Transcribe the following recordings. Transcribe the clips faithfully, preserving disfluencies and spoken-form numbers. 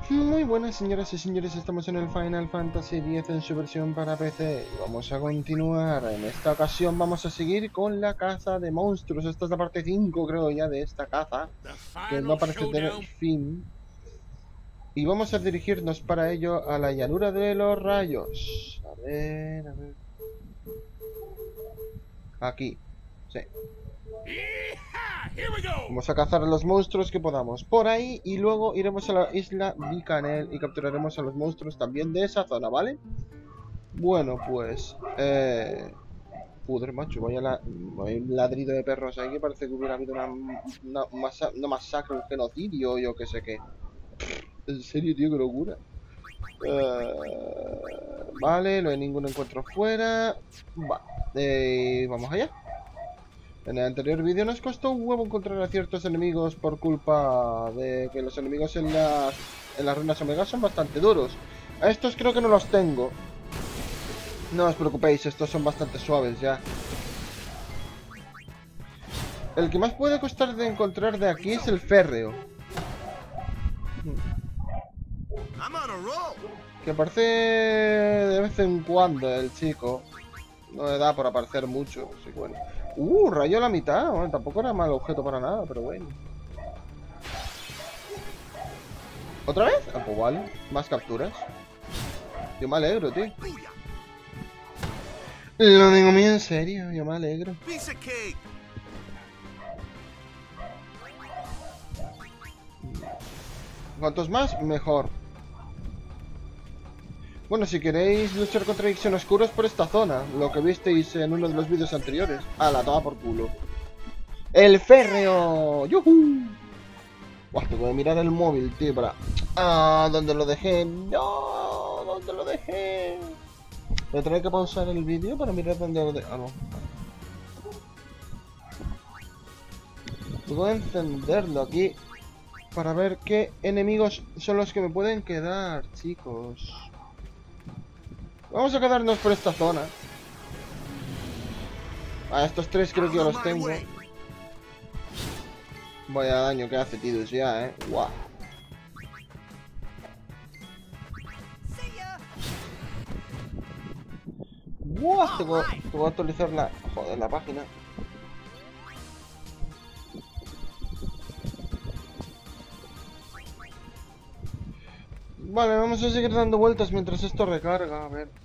Muy buenas señoras y señores, estamos en el Final Fantasy diez en su versión para P C y vamos a continuar. En esta ocasión vamos a seguir con la caza de monstruos. Esta es la parte cinco, creo ya, de esta caza, que no parece tener fin. Y vamos a dirigirnos para ello a la llanura de los rayos. A ver, a ver... Aquí, sí. Vamos a cazar a los monstruos que podamos por ahí y luego iremos a la isla Bicanel y capturaremos a los monstruos también de esa zona, ¿vale? Bueno, pues... Eh... Joder, macho, vaya, la... vaya un ladrido de perros ahí que parece que hubiera habido una, una masa... no masacre, un genocidio, yo que sé qué. En serio, tío, qué locura. Uh... Vale, no hay ningún encuentro fuera. Va. Eh... Vamos allá. En el anterior vídeo nos costó un huevo encontrar a ciertos enemigos por culpa de que los enemigos en las, en las ruinas Omega son bastante duros. A estos creo que no los tengo. No os preocupéis, estos son bastante suaves ya. El que más puede costar de encontrar de aquí es el férreo. Que aparece de vez en cuando el chico. No le da por aparecer mucho, así que bueno. Uh, rayo a la mitad. Bueno, tampoco era mal objeto para nada, pero bueno. ¿Otra vez? Ah, pues vale. Más capturas. Yo me alegro, tío. Lo digo muy en serio, yo me alegro. Cuantos más, mejor. Bueno, si queréis luchar contra Ixion Oscuros por esta zona, lo que visteis en uno de los vídeos anteriores. A la toma por culo. ¡El férreo! ¡Yuhu! Buah, tengo que mirar el móvil, tío, para... Ah, ¿dónde lo dejé? No, ¿dónde lo dejé? Voy a tener que pausar el vídeo para mirar dónde lo dejé. Ah, no. Tengo que encenderlo aquí para ver qué enemigos son los que me pueden quedar, chicos. Vamos a quedarnos por esta zona. A estos tres creo que ya los tengo. Vaya daño que hace Tidus ya, eh. Guau. Guau, tengo, tengo que actualizar la... Joder, la página. Vale, vamos a seguir dando vueltas mientras esto recarga, a ver.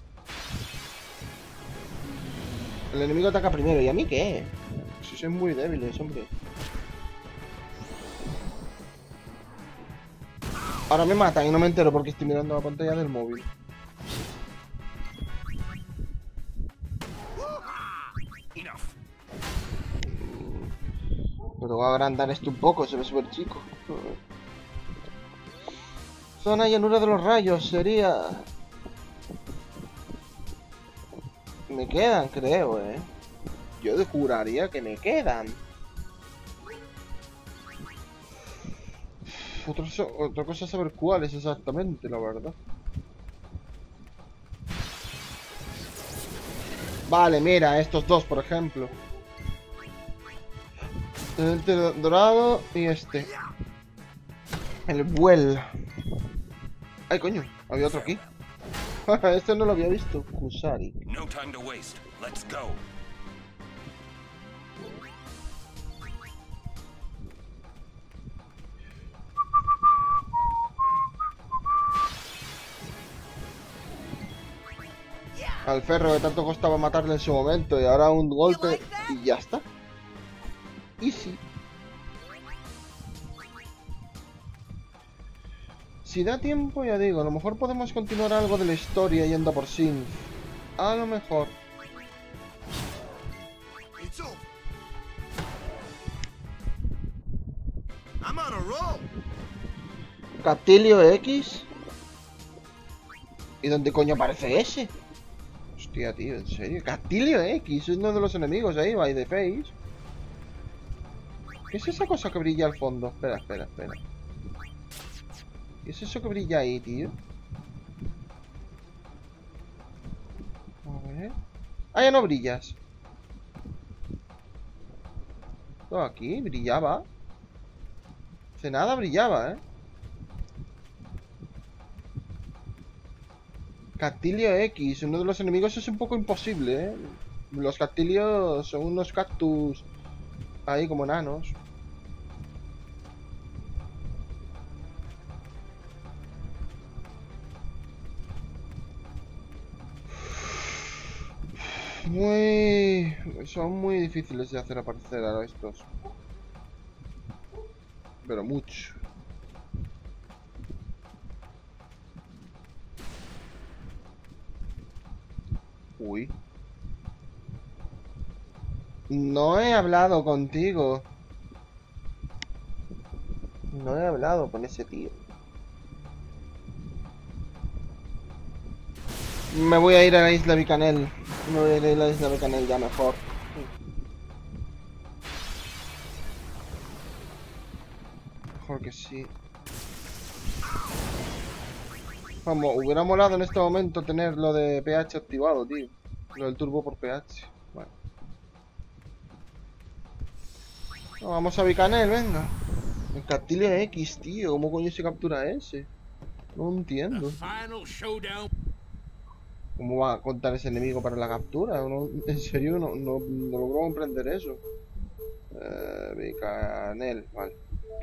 El enemigo ataca primero, ¿y a mí qué? Si son muy débiles, hombre. Ahora me matan y no me entero porque estoy mirando la pantalla del móvil. Pero voy a agrandar esto un poco, se ve súper chico. Zona llanura de los rayos sería... Me quedan, creo, eh. Yo juraría que me quedan. Otra, otra cosa es saber cuáles exactamente, la verdad. Vale, mira, estos dos, por ejemplo. El dorado y este. El vuel. Ay, coño, había otro aquí. Este no lo había visto. Kusari. No time to waste. Let's go. Al ferro que tanto costaba matarle en su momento y ahora un golpe y ya está. Easy. Si da tiempo, ya digo, a lo mejor podemos continuar algo de la historia yendo por Sin. A lo mejor. Captilio X. ¿Y dónde coño aparece ese? Hostia, tío, en serio. Captilio X, es uno de los enemigos ahí, by the face. ¿Qué es esa cosa que brilla al fondo? Espera, espera, espera. ¿Qué es eso que brilla ahí, tío? A ver... Ah, ya no brillas. Todo aquí, brillaba. Hace nada brillaba, ¿eh? Cactilio X, uno de los enemigos es un poco imposible, ¿eh? Los cactilios son unos cactus ahí como enanos. Muy... Son muy difíciles de hacer aparecer a estos. Pero mucho. Uy. No he hablado contigo. No he hablado con ese tío. Me voy a ir a la isla Bicanel. Me voy a ir a la isla Bicanel ya mejor. Mejor que sí. Vamos, hubiera molado en este momento tener lo de P H activado, tío. Lo del turbo por P H. Bueno. No, vamos a Bicanel, venga. El Cactilio X, tío. ¿Cómo coño se captura ese? No entiendo. ¿Cómo va a contar ese enemigo para la captura? No, en serio, no, no, no logro comprender eso. Eh, Bicanel, vale.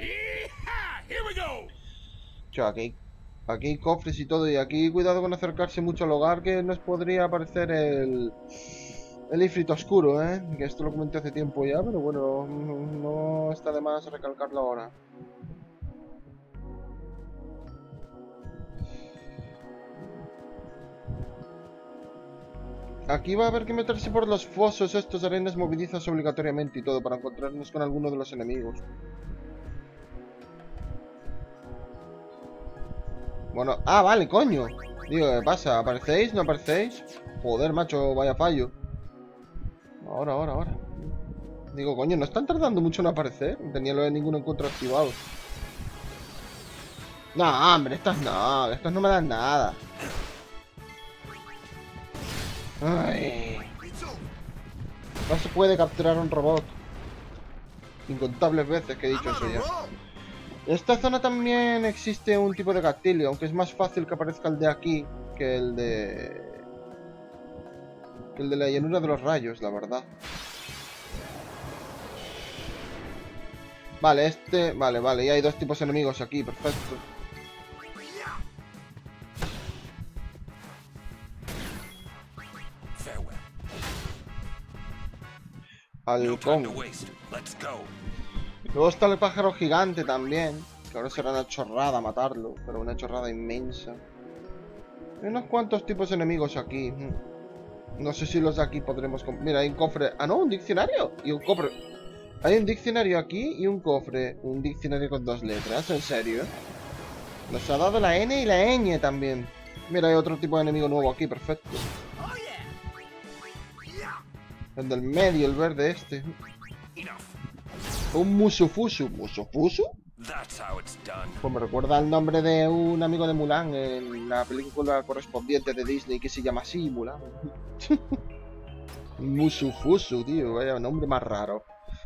Yo, aquí, aquí hay cofres y todo. Y aquí cuidado con acercarse mucho al hogar, que nos podría aparecer el... El Ifrit oscuro, ¿eh? Que esto lo comenté hace tiempo ya, pero bueno, no, no está de más recalcarlo ahora. Aquí va a haber que meterse por los fosos estos de arenas movedizas obligatoriamente y todo para encontrarnos con alguno de los enemigos. Bueno, ah, vale, coño. Digo, ¿qué pasa? ¿Aparecéis? ¿No aparecéis? Joder, macho, vaya fallo. Ahora, ahora, ahora. Digo, coño, no están tardando mucho en aparecer. No tenía lo de ningún encuentro activado. No, hombre, estas no. Estas no me dan nada. Ay. No se puede capturar un robot. Incontables veces que he dicho eso ya. En esta zona también existe un tipo de cactilio, aunque es más fácil que aparezca el de aquí que el de... que el de la llanura de los rayos, la verdad. Vale, este... Vale, vale, y hay dos tipos de enemigos aquí, perfecto. Halcón. Luego está el pájaro gigante también, que ahora será una chorrada matarlo, pero una chorrada inmensa. Hay unos cuantos tipos de enemigos aquí. No sé si los de aquí podremos... Mira, hay un cofre... Ah, no, un diccionario. Y un cofre... Hay un diccionario aquí y un cofre. Un diccionario con dos letras, ¿en serio? Nos ha dado la N y la ñ también. Mira, hay otro tipo de enemigo nuevo aquí, perfecto. El del medio, el verde este. Un Musufusu. ¿Musufusu? Pues me recuerda al nombre de un amigo de Mulan en la película correspondiente de Disney que se llama así, Mulan. Musufusu, tío, vaya nombre más raro.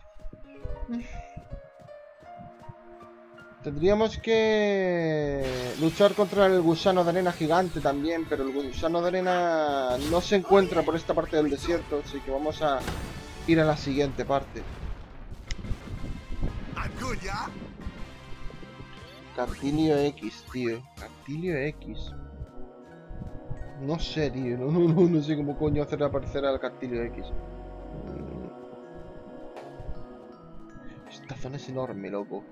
Tendríamos que luchar contra el gusano de arena gigante también, pero el gusano de arena no se encuentra por esta parte del desierto, así que vamos a ir a la siguiente parte. Cactilio X, tío. Cactilio X. No sé, tío. No, no, no, no sé cómo coño hacer aparecer al Cactilio X. Esta zona es enorme, loco.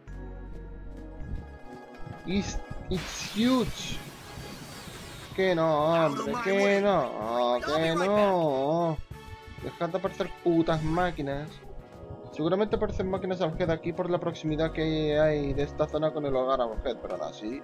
It's, it's huge. Que no, hombre, que no, que no. Dejad de aparecer putas máquinas. Seguramente aparecen máquinas Alged aquí por la proximidad que hay de esta zona con el hogar Alged, pero ahora sí.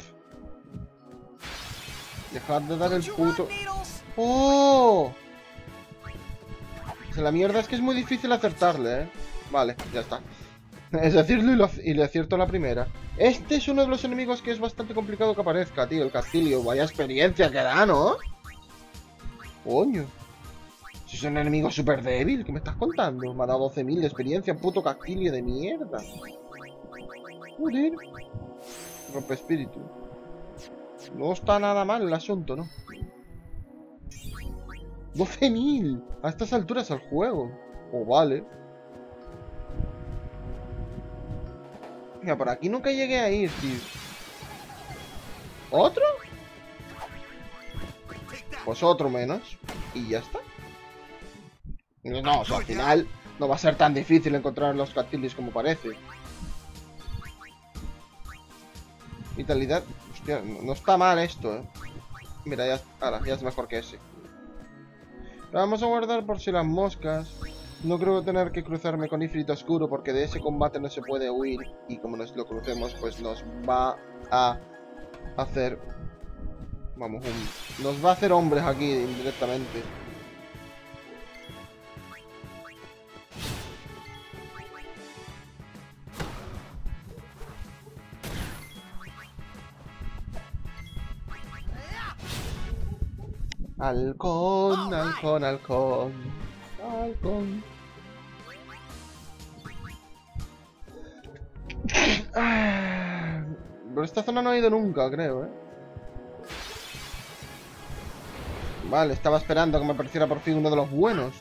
Dejad de dar el puto... ¡Oh! O sea, la mierda es que es muy difícil acertarle, ¿eh? Vale, ya está. Es decirlo y, lo, y le acierto a la primera. Este es uno de los enemigos que es bastante complicado que aparezca, tío, el Cactilio. Vaya experiencia que da, ¿no? Coño. Si es un enemigo súper débil, ¿qué me estás contando? Me ha dado doce mil de experiencia, puto Cactilio de mierda. Joder. Rompe espíritu. No está nada mal el asunto, ¿no? doce mil a estas alturas al juego. Oh, vale. Mira, por aquí nunca llegué a ir, tío. ¿Otro? Pues otro menos. Y ya está. No, o sea, al final no va a ser tan difícil encontrar los Cactilis como parece. Vitalidad. Hostia, no está mal esto, eh. Mira, ya, ahora, ya es mejor que ese. Lo vamos a guardar por si las moscas. No creo tener que cruzarme con Ifrit Oscuro porque de ese combate no se puede huir. Y como nos lo crucemos, pues nos va a hacer... Vamos, un... nos va a hacer hombres aquí indirectamente. Halcón, halcón, halcón, halcón. Por esta zona no he ido nunca, creo, eh. Vale, estaba esperando que me apareciera por fin uno de los buenos.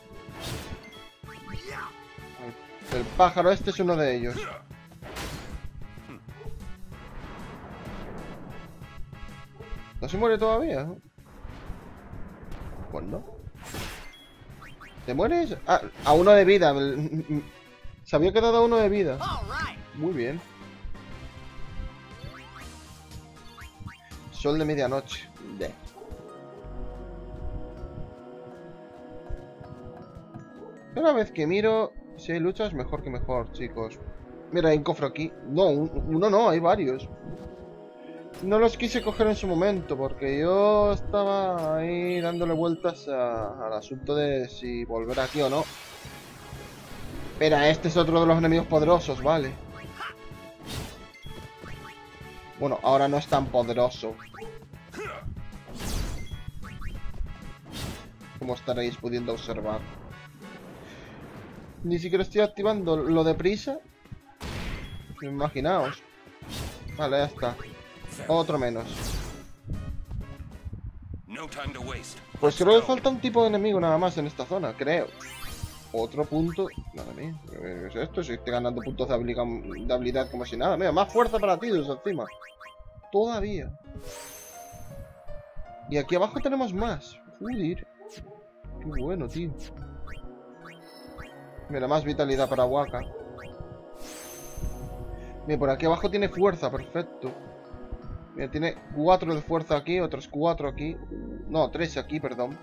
El pájaro este es uno de ellos. ¿No se muere todavía? Pues no. ¿Te mueres? Ah, a uno de vida. Se había quedado a uno de vida. Muy bien. Sol de medianoche. De. Cada vez que miro, si hay luchas, mejor que mejor, chicos. Mira, hay un cofre aquí. No, un, uno no, hay varios. No los quise coger en su momento porque yo estaba ahí dándole vueltas a, al asunto de si volver aquí o no. Pero este es otro de los enemigos poderosos, vale. Bueno, ahora no es tan poderoso como estaréis pudiendo observar. Ni siquiera estoy activando lo de prisa. Imaginaos. Vale, ya está. Otro menos. Pues creo que falta un tipo de enemigo nada más en esta zona, creo. Otro punto. Nada mía. ¿Qué es esto? Si estoy ganando puntos de habilidad, de habilidad como si nada. Mira, más fuerza para ti desde encima. Todavía. Y aquí abajo tenemos más. Joder. Qué bueno, tío. Mira, más vitalidad para Waka. Mira, por aquí abajo tiene fuerza, perfecto. Mira, tiene cuatro de fuerza aquí, otros cuatro aquí. No, tres aquí, perdón.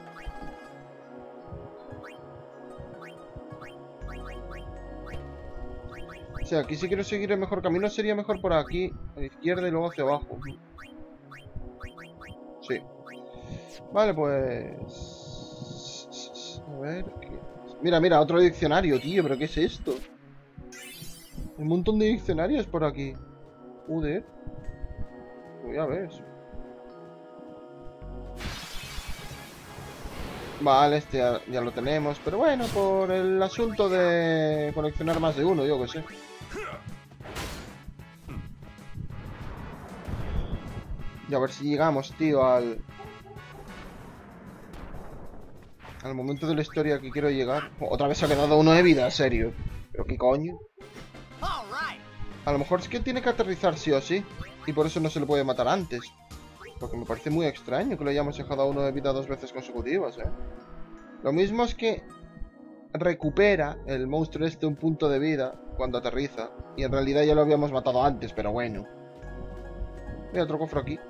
O sea, aquí si quiero seguir el mejor camino sería mejor por aquí, a la izquierda y luego hacia abajo. Sí. Vale, pues... A ver... ¿qué? Mira, mira, otro diccionario, tío, pero ¿qué es esto? Un montón de diccionarios por aquí. Joder. Pues ya ves. Vale, este ya, ya lo tenemos. Pero bueno, por el asunto de coleccionar más de uno, yo que sé. Y a ver si llegamos, tío, al... Al momento de la historia que quiero llegar. Otra vez se ha quedado uno de vida, en serio. ¿Pero qué coño? A lo mejor es que tiene que aterrizar sí o sí. Y por eso no se le puede matar antes. Porque me parece muy extraño que lo hayamos dejado a uno de vida dos veces consecutivas, eh. Lo mismo es que recupera el monstruo este un punto de vida cuando aterriza. Y en realidad ya lo habíamos matado antes, pero bueno. Mira, otro cofre aquí.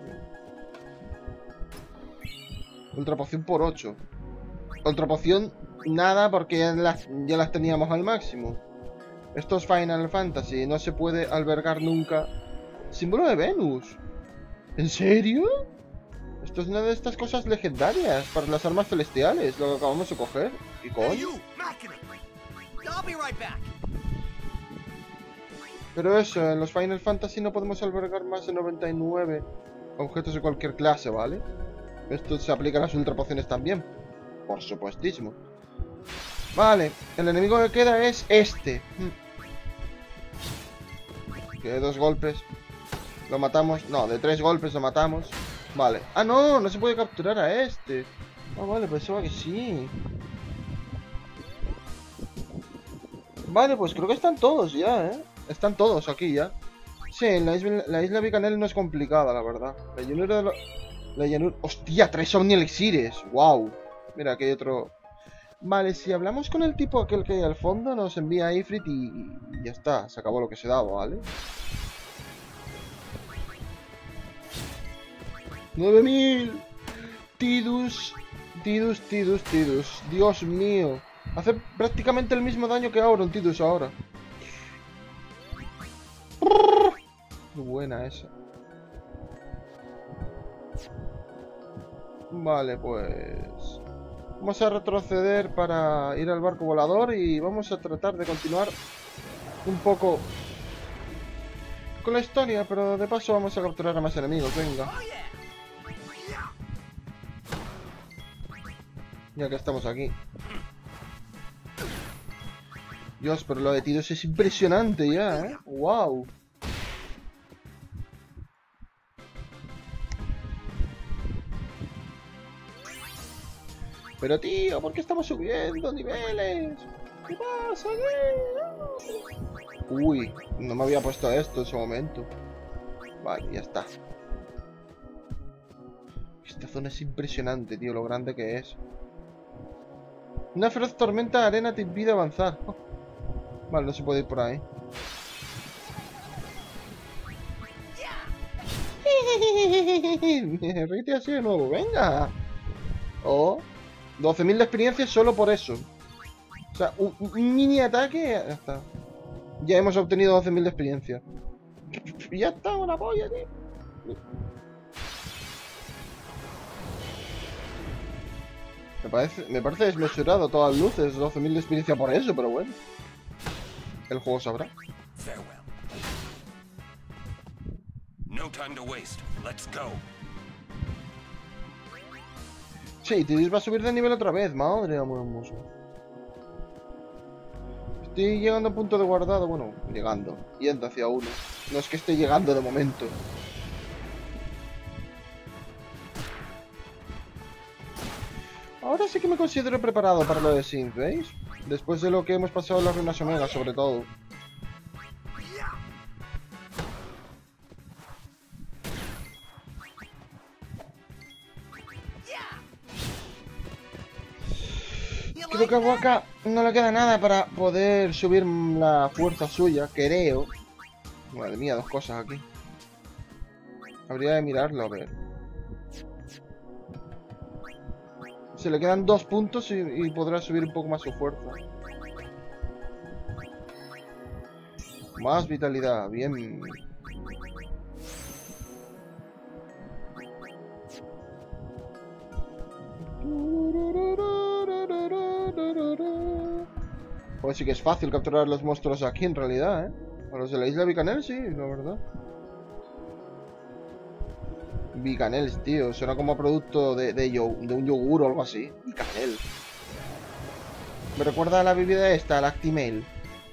Ultra poción por ocho. Ultra poción nada porque ya las, ya las teníamos al máximo. Esto es Final Fantasy. No se puede albergar nunca. Símbolo de Venus. ¿En serio? Esto es una de estas cosas legendarias para las armas celestiales. Lo que acabamos de coger. ¿Qué coño? Pero eso, en los Final Fantasy no podemos albergar más de noventa y nueve objetos de cualquier clase, ¿vale? Esto se aplica a las ultra pociones también. Por supuestísimo. Vale, el enemigo que queda es este. Que de dos golpes lo matamos. No, de tres golpes lo matamos. Vale. Ah, no, no se puede capturar a este. Ah, vale, pensaba que sí. Vale, pues creo que están todos ya, ¿eh? Están todos aquí ya. Sí, la isla, la isla Bicanel no es complicada, la verdad. La llanura de lo... La llanura... ¡Hostia! Tres Omni Elixires. ¡Wow! Mira, aquí hay otro... Vale, si hablamos con el tipo aquel que hay al fondo, nos envía a Ifrit y... y ya está. Se acabó lo que se daba, ¿vale? ¡nueve mil! Tidus... Tidus, Tidus, Tidus. Dios mío. Hace prácticamente el mismo daño que Auron Tidus ahora. Qué buena esa. Vale, pues... Vamos a retroceder para ir al barco volador y vamos a tratar de continuar un poco con la historia, pero de paso vamos a capturar a más enemigos, venga. Ya que estamos aquí. Dios, pero lo de Tidus es impresionante ya, ¿eh? ¡Wow! Pero tío, ¿por qué estamos subiendo niveles? ¿Qué pasa? ¿Qué? Uy, no me había puesto esto en ese momento. Vale, ya está. Esta zona es impresionante, tío, lo grande que es. Una feroz tormenta de arena te impide avanzar. Oh. Vale, no se puede ir por ahí. Me reíte así de nuevo, venga. Oh. doce mil de experiencia solo por eso. O sea, un, un mini ataque. Ya está. Ya hemos obtenido doce mil de experiencia. Ya está, una polla, tío. Me parece, me parece desmesurado todas las luces. doce mil de experiencia por eso, pero bueno. El juego sabrá. No time to waste. Let's go. Sí, Tidus va a subir de nivel otra vez, madre amor hermoso. Estoy llegando a punto de guardado, bueno, llegando, yendo hacia uno. No es que esté llegando de momento. Ahora sí que me considero preparado para lo de Synth, ¿veis? Después de lo que hemos pasado en las ruinas Omega, sobre todo. Creo que a Waka no le queda nada para poder subir la fuerza suya, creo. Madre mía, dos cosas aquí. Habría de mirarlo, a ver. Se le quedan dos puntos y, y podrá subir un poco más su fuerza. Más vitalidad, bien. Pues sí que es fácil capturar los monstruos aquí en realidad, ¿eh? A los de la isla Bicanel sí, la verdad. Bicanel, tío, suena como producto de, de, yo, de un yogur o algo así. Bicanel. Me recuerda a la bebida esta, la Actimel.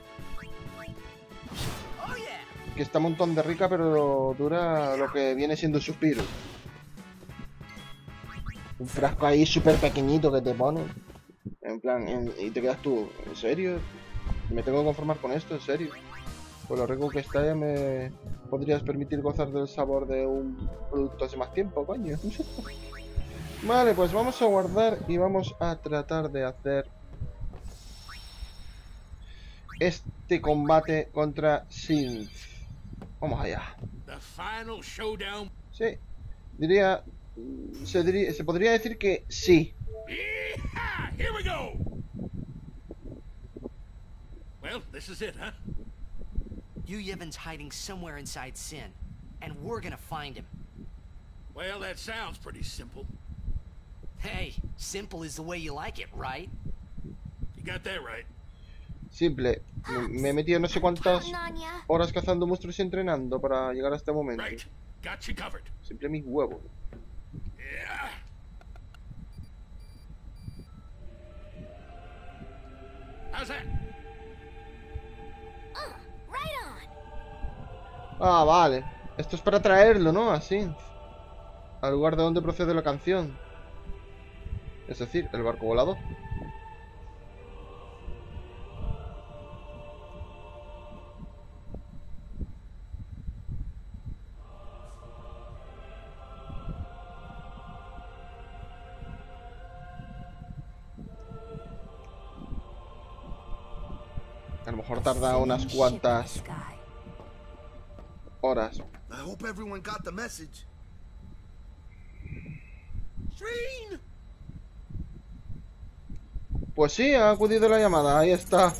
Que está un montón de rica, pero dura lo que viene siendo un suspiro. Un frasco ahí súper pequeñito que te ponen. En plan, en, y te quedas tú, ¿en serio? ¿Me tengo que conformar con esto? ¿En serio? Por lo rico que está ya me podrías permitir gozar del sabor de un producto hace más tiempo, coño. Vale, pues vamos a guardar y vamos a tratar de hacer este combate contra Synth. Vamos allá. Sí, diría... Se, diría, se podría decir que sí. Here we go. Well, this is it, huh? Yu Yevon's hiding somewhere inside Sin, and we're gonna find him. Well, that sounds pretty simple. Hey, simple is the way you like it, right? You got that right. Simple. Me, me he metido no sé cuántas horas cazando monstruos y entrenando para llegar a este momento. Right. Got you covered. Simple mis huevos. Yeah. How's that? Uh, right on. Ah, vale. Esto es para traerlo, ¿no? Así. al lugar de donde procede la canción. Es decir, el barco volador. A lo mejor tarda unas cuantas horas. I hope everyone got the message. Shreen! Pues sí, ha acudido la llamada, ahí está.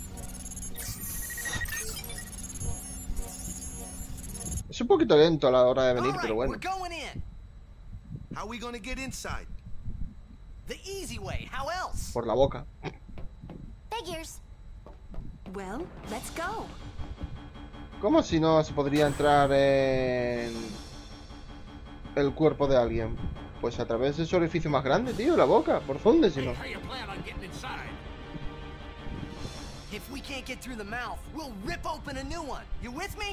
Es un poquito lento a la hora de venir, All pero right, bueno. we're going in. How we gonna get inside? The easy way. How else? Por la boca. Figures. Well, let's go. ¿Cómo si no se podría entrar en el cuerpo de alguien? Pues a través de ese orificio más grande, tío, la boca. ¿Por dónde si no? How you plan on getting inside? If we can't get through the mouth, we'll rip open a new one. You with me?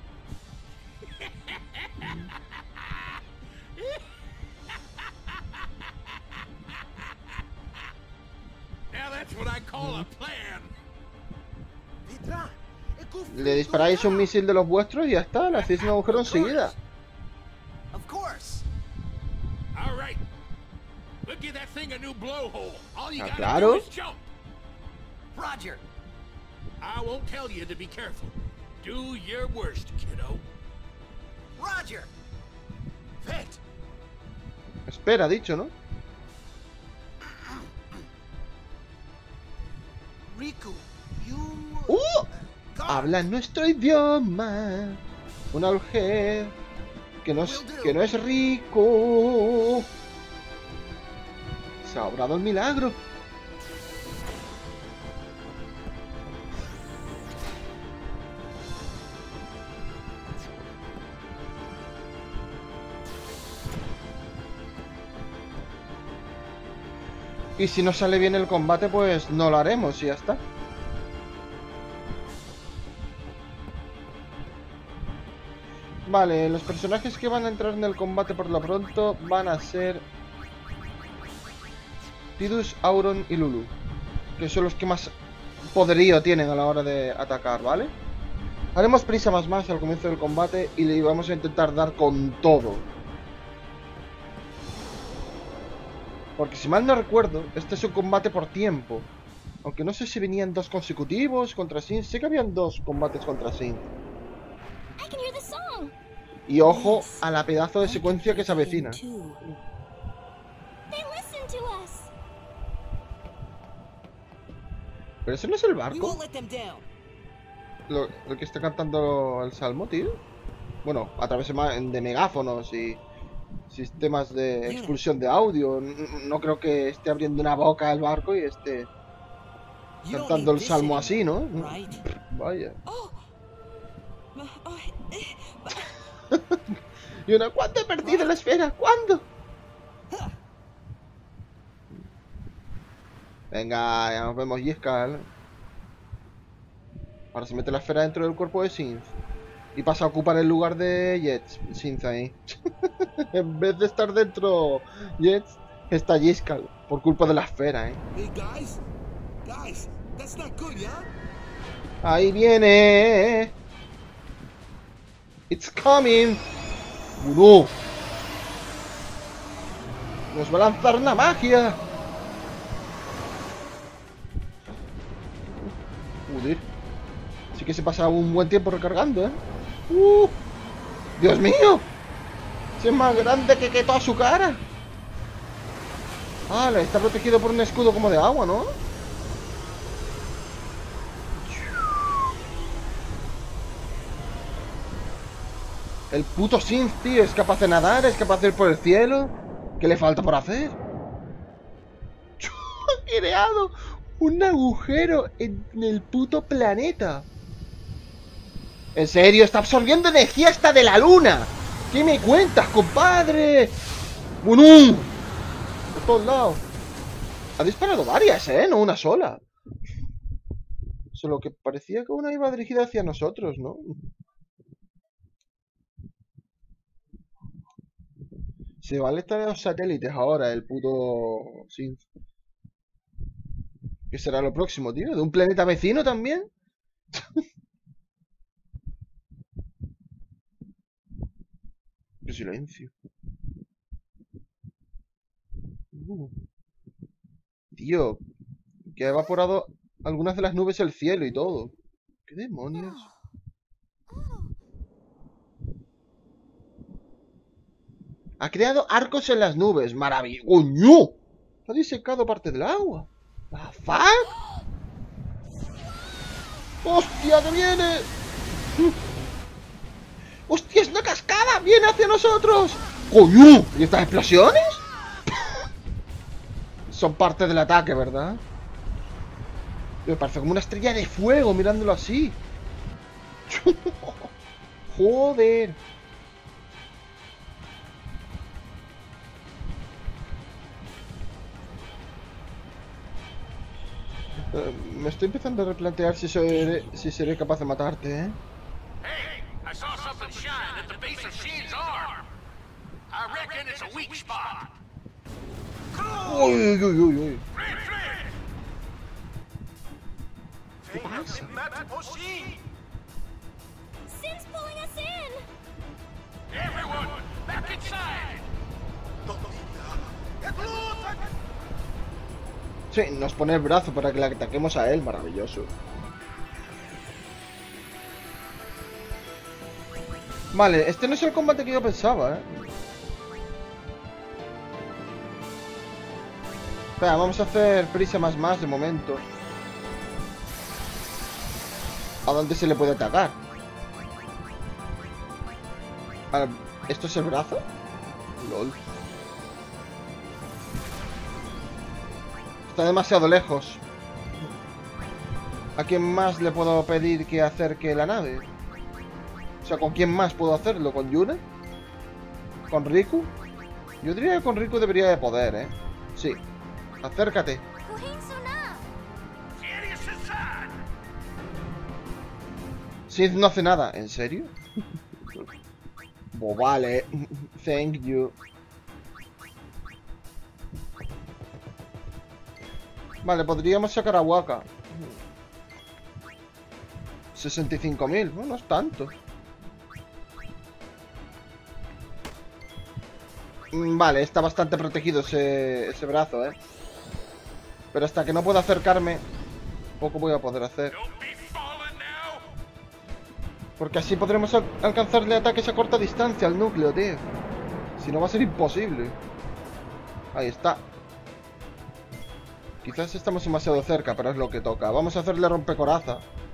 Now that's what I call a plan. Petra, it goes Le disparáis un misil de los vuestros y ya está, le hacéis un agujero enseguida. Of course. All right. We'll give that thing a new blowhole. All you Ah, gotta claro. do is jump. Roger. I won't tell you to be careful. Do your worst, kiddo. Roger. Vet. Espera, dicho, ¿no? Riku, you... ¡Uh! God. Habla nuestro idioma. Un alger que no es, que no es rico. Se ha obrado el milagro. Y si no sale bien el combate, pues no lo haremos y ya está. Vale, los personajes que van a entrar en el combate por lo pronto van a ser Tidus, Auron y Lulu, que son los que más poderío tienen a la hora de atacar, ¿vale? Haremos prisa más más al comienzo del combate y le vamos a intentar dar con todo. Porque si mal no recuerdo, este es un combate por tiempo. Aunque no sé si venían dos consecutivos contra Sin. Sé que habían dos combates contra Sin. I can hear the song. Y ojo a la pedazo de secuencia que se avecina. They listen to us. Pero eso no es el We barco. won't let them down. Lo, lo que está cantando el salmo, tío. Bueno, a través de ma- de megáfonos y sistemas de expulsión de audio. N- No creo que esté abriendo una boca el barco y esté You don't cantando need el this salmo anymore, así, ¿no? right? Vaya. Oh. Oh, Y una, ¿cuándo he perdido la esfera? ¿Cuándo? Venga, ya nos vemos, Yescal. Ahora se mete la esfera dentro del cuerpo de Synth. Y pasa a ocupar el lugar de Jets, Synth ahí. En vez de estar dentro Jets, está Yescal. Por culpa de la esfera, eh. Hey guys, guys, that's not good, yeah? Ahí viene. It's coming. ¡Burú! Nos va a lanzar una magia. Joder. Sí que se pasa un buen tiempo recargando, ¿eh? ¡Uh! ¡Dios mío! ¡Si es más grande que, que toda su cara! Ah, está protegido por un escudo como de agua, ¿no? El puto Synth, tío, es capaz de nadar, es capaz de ir por el cielo. ¿Qué le falta por hacer? Ha creado un agujero en el puto planeta. ¿En serio? Está absorbiendo energía hasta de la luna. ¿Qué me cuentas, compadre? ¡Bunum! Por todos lados. Ha disparado varias, ¿eh? No una sola. Solo que parecía que una iba dirigida hacia nosotros, ¿no? Se va a alertar de los satélites ahora, el puto Synth. ¿Qué será lo próximo, tío? ¿De un planeta vecino también? Qué silencio. Uh. Tío, que ha evaporado algunas de las nubes del cielo y todo. ¿Qué demonios? Ha creado arcos en las nubes. ¡Maravilloso! ¡Coño! Ha disecado parte del agua. ¿La fuck? ¡Hostia, que viene! ¡Hostia, es una cascada! ¡Viene hacia nosotros! ¡Coño! ¿Y estas explosiones? Son parte del ataque, ¿verdad? Me parece como una estrella de fuego mirándolo así. Joder. Uh, me estoy empezando a replantear si, soy, si seré capaz de matarte, ¿eh? Hey, I saw something shine at the base of Sheen's arm. I reckon it's a weak spot. Uy, uy, uy, uy, uy. Fred, Fred! ¿Qué pasa? Sin's pulling us in. Everyone, back inside! Sí, nos pone el brazo para que le ataquemos a él. Maravilloso. Vale, este no es el combate que yo pensaba, ¿eh? Espera, vamos a hacer prisa más más de momento. ¿A dónde se le puede atacar? ¿A... ¿Esto es el brazo? LOL. Está demasiado lejos. ¿A quién más le puedo pedir que acerque la nave? O sea, ¿con quién más puedo hacerlo? ¿Con Yuna? ¿Con Riku? Yo diría que con Riku debería de poder, ¿eh? Sí. Acércate. Synth no hace nada. ¿En serio? Pues vale. Thank you. Vale, podríamos sacar a Waka. sesenta y cinco mil. Bueno, no es tanto. Vale, está bastante protegido ese, ese brazo, ¿eh? Pero hasta que no pueda acercarme, poco voy a poder hacer. Porque así podremos al alcanzarle ataques a corta distancia al núcleo, tío. Si no va a ser imposible. Ahí está. Quizás estamos demasiado cerca, pero es lo que toca. Vamos a hacerle rompecoraza.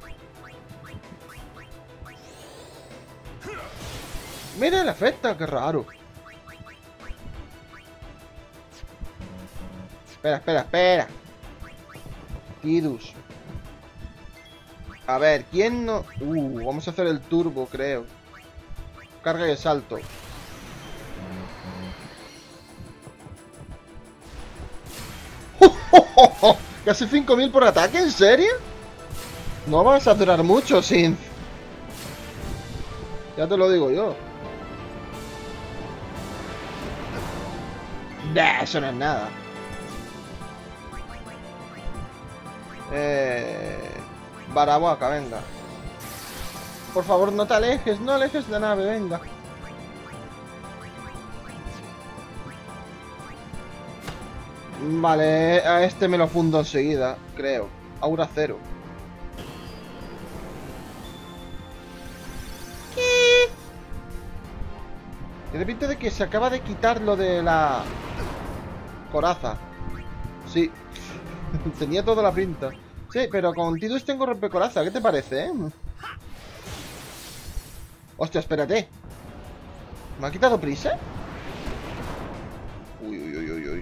Mira el efecto, qué raro. Espera, espera, espera. Tidus. A ver, ¿quién no...? Uh, vamos a hacer el turbo, creo. Carga y salto. ¿Casi cinco mil por ataque? ¿En serio? No vas a durar mucho, Synth. Ya te lo digo yo. Nah, eso no es nada. Eh... Barabuaca, venga. Por favor, no te alejes, no alejes la nave, venga. Vale, a este me lo fundo enseguida, creo. Aura cero. ¿Qué? Tiene pinta de que se acaba de quitar lo de la coraza. Sí. Tenía toda la pinta. Sí, pero con Tidus tengo rompecoraza. ¿Qué te parece, eh? Hostia, espérate. ¿Me ha quitado prisa? Uy, uy, uy, uy, uy.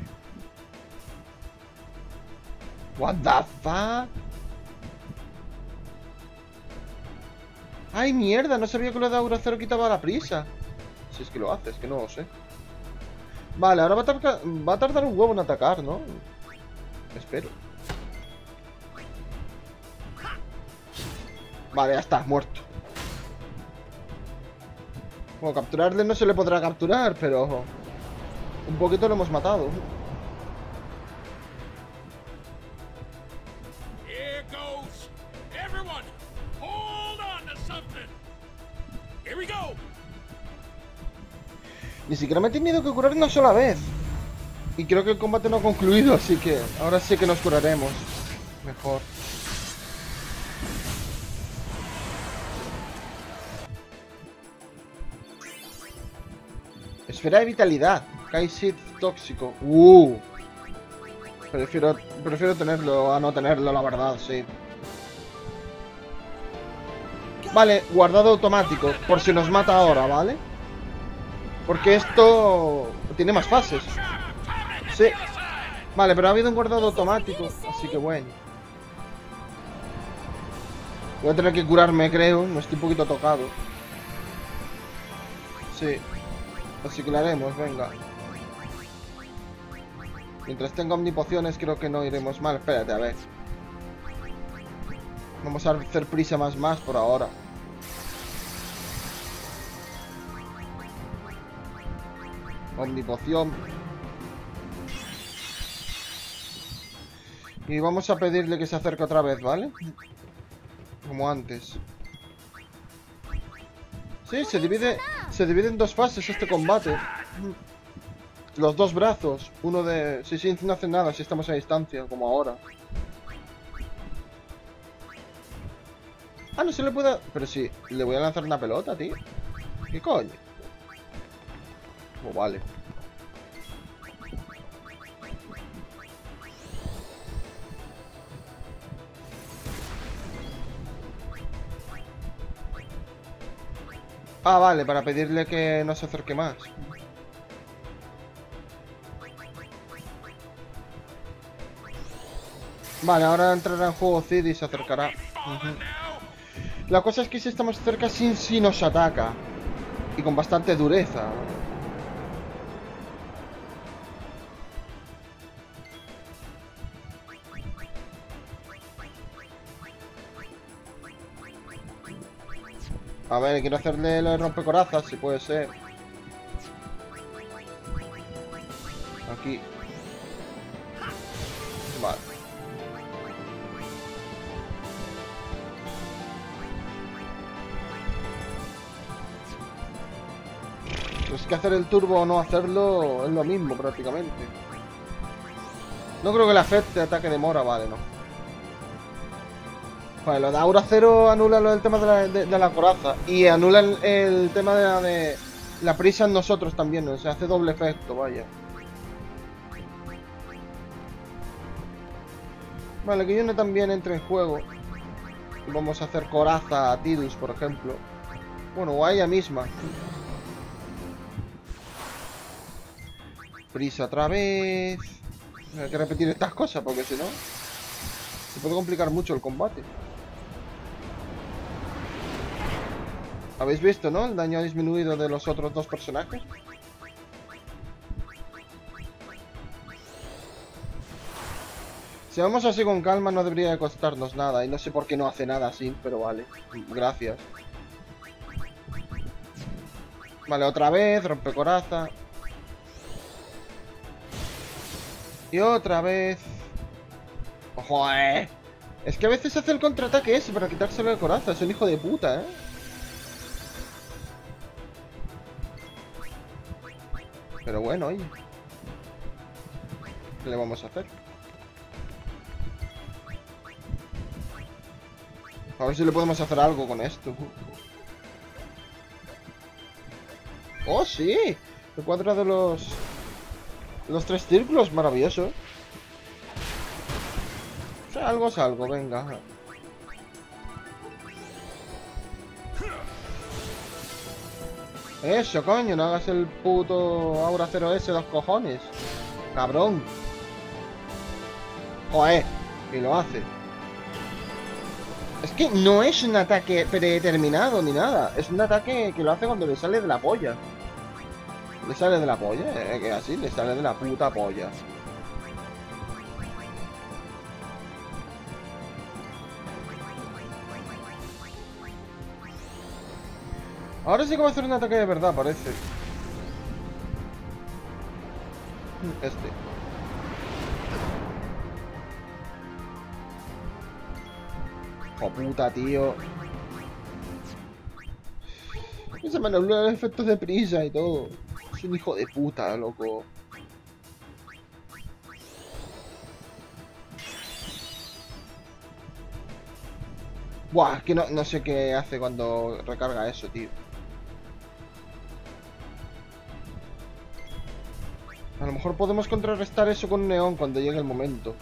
What the fuck? Ay, mierda, no sabía que lo de Aura Cero quitaba la prisa. Si es que lo hace, es que no lo sé. Vale, ahora va a, tardar, va a tardar un huevo en atacar, ¿no? Espero. Vale, ya está, muerto. Bueno, capturarle no se le podrá capturar, pero... Un poquito lo hemos matado. Here goes. Everyone, hold on to something. Here we go. Ni siquiera me he tenido que curar una sola vez. Y creo que el combate no ha concluido, así que ahora sí que nos curaremos. Mejor. Esfera de vitalidad. Kaisit tóxico. Uh. Prefiero, prefiero tenerlo a no tenerlo, la verdad, sí. Vale, guardado automático. Por si nos mata ahora, ¿vale? Porque esto tiene más fases. Sí. Vale, pero ha habido un guardado automático. Así que bueno. Voy a tener que curarme, creo. No estoy un poquito tocado. Sí. Así que lo haremos, venga. Mientras tenga omnipociones creo que no iremos mal. Espérate, a ver. Vamos a hacer prisa más más por ahora. Omnipoción. Y vamos a pedirle que se acerque otra vez, ¿vale? Como antes. Sí, se divide, se divide en dos fases este combate. Los dos brazos. Uno de... Sí, sí, no hace nada si estamos a distancia, como ahora. Ah, no se le puede... Pero sí, le voy a lanzar una pelota, tío. ¿Qué coño? Oh, vale. Ah, vale, para pedirle que no se acerque más. Vale, ahora entrará en juego Cid y se acercará. Uh-huh. La cosa es que si estamos cerca, Sin sí nos ataca. Y con bastante dureza. A ver, quiero hacerle el rompecorazas, si puede ser. Aquí. Vale. Es que hacer el turbo o no hacerlo es lo mismo prácticamente. No creo que le afecte ataque de mora, vale, no. Vale, lo de Aura Cero anula lo del tema de la, de, de la coraza. Y anula el, el tema de la, de la prisa en nosotros también, o sea, hace doble efecto, vaya. Vale, que Yuna también entre en juego. Vamos a hacer coraza a Tidus, por ejemplo. Bueno, o a ella misma. Prisa otra vez. Hay que repetir estas cosas porque si no se puede complicar mucho el combate. ¿Habéis visto, no? El daño ha disminuido de los otros dos personajes. Si vamos así con calma no debería de costarnos nada. Y no sé por qué no hace nada así, pero vale. Gracias. Vale, otra vez, rompecoraza. Y otra vez. ¡Ojo, eh! Es que a veces hace el contraataque ese para quitárselo de coraza. Es un hijo de puta, eh. Pero bueno, oye. ¿Qué le vamos a hacer? A ver si le podemos hacer algo con esto. ¡Oh, sí! El cuadro de los... Los tres círculos, maravilloso. O sea, algo es algo, venga. Eso, coño, no hagas el puto Aura Cero ese, dos cojones. Cabrón. Joder, y lo hace. Es que no es un ataque predeterminado ni nada. Es un ataque que lo hace cuando le sale de la polla. Le sale de la polla, eh, que así, le sale de la puta polla. Ahora sí que va a hacer un ataque de verdad, parece. Este. ¡Oh, puta, tío! Se me anulan los efectos de prisa y todo. Es un hijo de puta, loco. Buah, es que no, no sé qué hace cuando recarga eso, tío. A lo mejor podemos contrarrestar eso con neón cuando llegue el momento.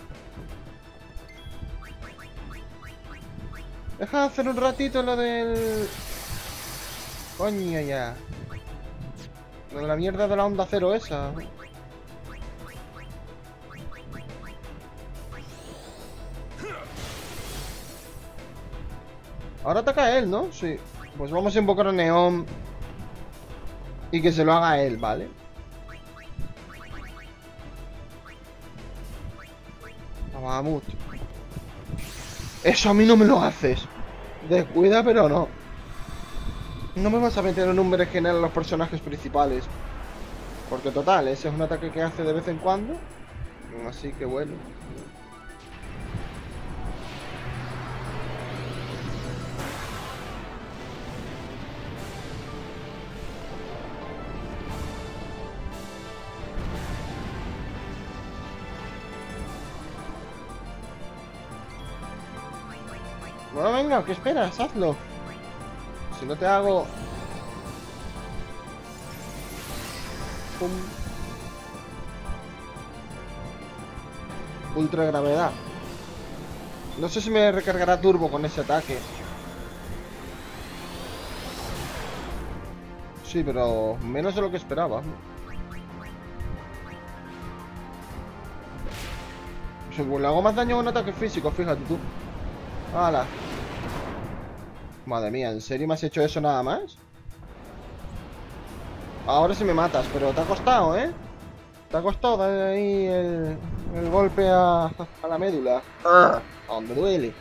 Deja de hacer un ratito lo del... Coño ya. Lo de la mierda de la onda cero esa. Ahora ataca él, ¿no? Sí. Pues vamos a invocar a Neón. Y que se lo haga él, ¿vale? Vamos. Eso a mí no me lo haces. Descuida, pero no. No me vas a meter en un berenjenal a los personajes principales. Porque total, ese es un ataque que hace de vez en cuando. Así que bueno. Bueno, venga, ¿qué esperas? Hazlo. Si no te hago... Pum. Ultra gravedad. No sé si me recargará turbo con ese ataque. Sí, pero menos de lo que esperaba. Si le hago más daño a un ataque físico, fíjate tú. ¡Hala! Madre mía, ¿en serio me has hecho eso nada más? Ahora sí me matas, pero te ha costado, ¿eh? Te ha costado darle ahí el, el golpe a, a la médula. ¡Ah! A donde duele.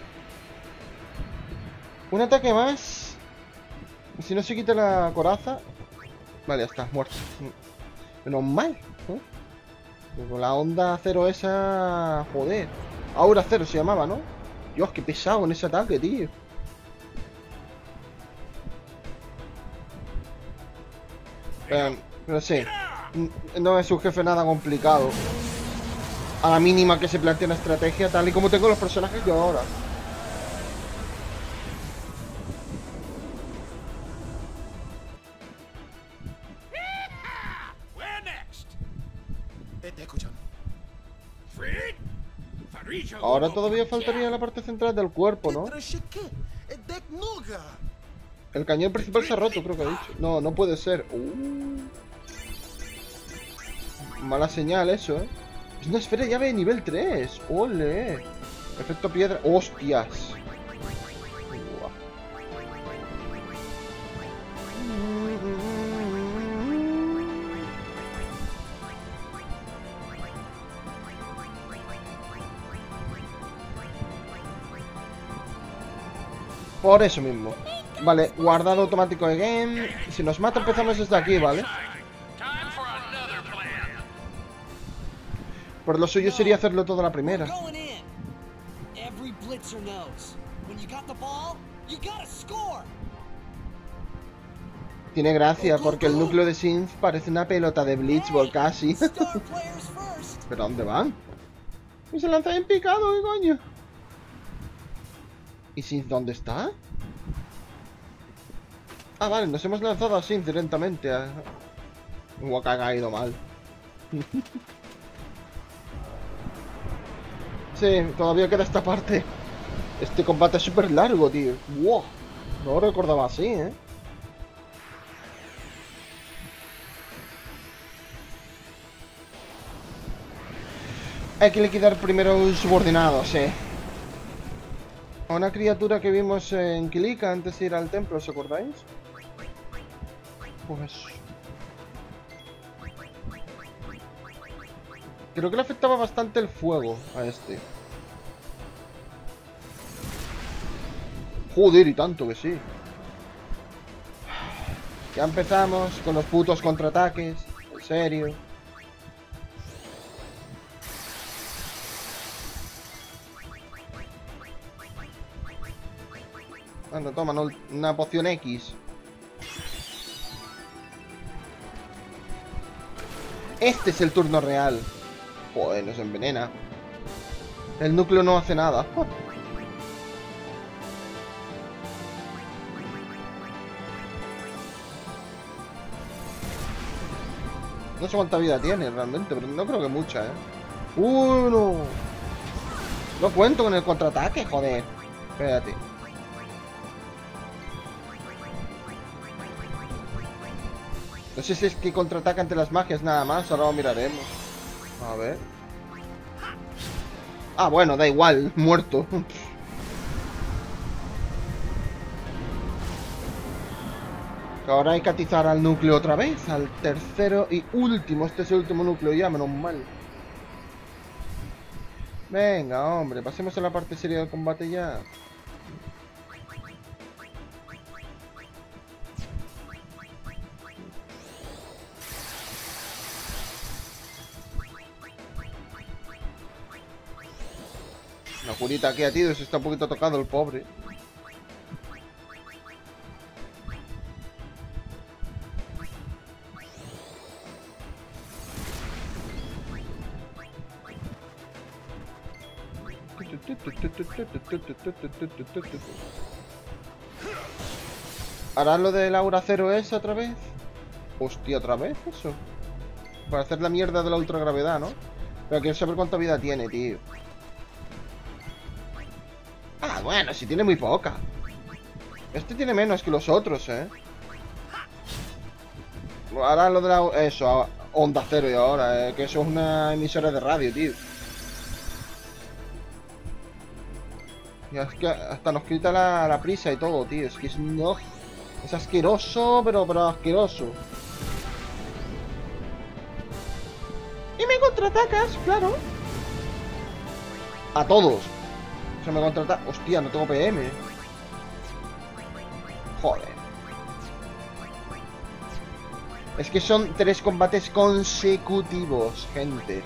Un ataque más. Y si no se quita la coraza... Vale, ya está, muerto. Menos mal, ¿eh? Con la onda cero esa... Joder. Aura cero se llamaba, ¿no? Dios, qué pesado en ese ataque, tío. Pero, pero sí. No es un jefe nada complicado. A la mínima que se plantea una estrategia, tal y como tengo los personajes yo ahora. Ahora todavía faltaría la parte central del cuerpo, ¿no? El cañón principal se ha roto, creo que ha dicho. No, no puede ser. Uh. Mala señal eso, ¿eh? Es una esfera llave de nivel tres. ¡Ole! Efecto piedra. ¡Hostias! Por eso mismo. Vale, guardado automático again. Si nos mata empezamos desde aquí, ¿vale? Pero lo suyo sería hacerlo todo a la primera. Tiene gracia porque el núcleo de Synth parece una pelota de Blitzball casi. ¿Pero dónde van? Y se lanza en picado, ¿qué coño? ¿Y Synth dónde está? Ah, vale, nos hemos lanzado a Synth directamente. A... O que ha caído mal. Sí, todavía queda esta parte. Este combate es súper largo, tío. ¡Wow! No lo recordaba así, ¿eh? Hay que liquidar primero un subordinado, sí. A una criatura que vimos en Kilika antes de ir al templo, ¿os acordáis? Pues... creo que le afectaba bastante el fuego a este. Joder, y tanto que sí. Ya empezamos con los putos contraataques. En serio. Anda, toma, no, una poción X. Este es el turno real. Joder, nos envenena. El núcleo no hace nada. No sé cuánta vida tiene realmente, pero no creo que mucha, ¿eh? ¡Uno! No cuento con el contraataque, joder. Espérate. No sé si es que contraataca ante las magias nada más, ahora lo miraremos. A ver. Ah, bueno, da igual, muerto. Ahora hay que atizar al núcleo otra vez, al tercero y último. Este es el último núcleo ya, menos mal. Venga, hombre, pasemos a la parte seria del combate ya. La curita que ha tido, se está un poquito tocado el pobre. ¿Hará lo del aura cero esa otra vez? Hostia, otra vez eso. Para hacer la mierda de la ultragravedad, ¿no? Pero quiero saber cuánta vida tiene, tío. Ah, bueno, si tiene muy poca. Este tiene menos que los otros, ¿eh? Hará lo de la... Eso, onda cero y ahora, ¿eh? Que eso es una emisora de radio, tío. Y es que hasta nos quita la, la prisa y todo, tío. Es que es no, es asqueroso, pero, pero asqueroso. Y me contraatacas, claro. A todos. Se me contraata... Hostia, no tengo P M. Joder. Es que son tres combates consecutivos, gente.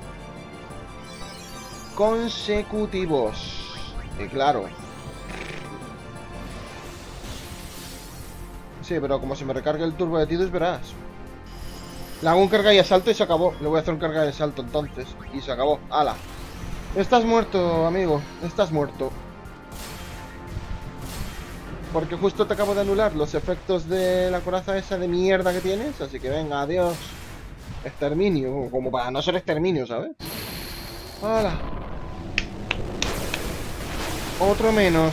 Consecutivos. Y claro. Sí, pero como se me recarga el turbo de Tidus, verás. Le hago un carga y asalto y se acabó. Le voy a hacer un carga y asalto entonces. Y se acabó. ¡Hala! Estás muerto, amigo. Estás muerto. Porque justo te acabo de anular los efectos de la coraza esa de mierda que tienes. Así que venga, adiós. Exterminio. Como para no ser exterminio, ¿sabes? ¡Hala! Otro menos.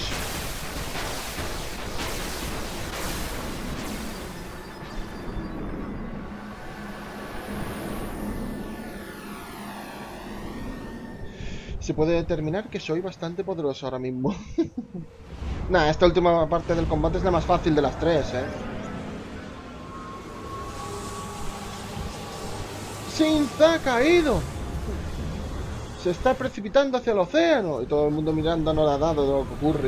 Se puede determinar que soy bastante poderoso ahora mismo. Nah, esta última parte del combate es la más fácil de las tres, ¿eh? ¡Cinza ha caído! Se está precipitando hacia el océano. Y todo el mundo mirando anodadado de lo que ocurre.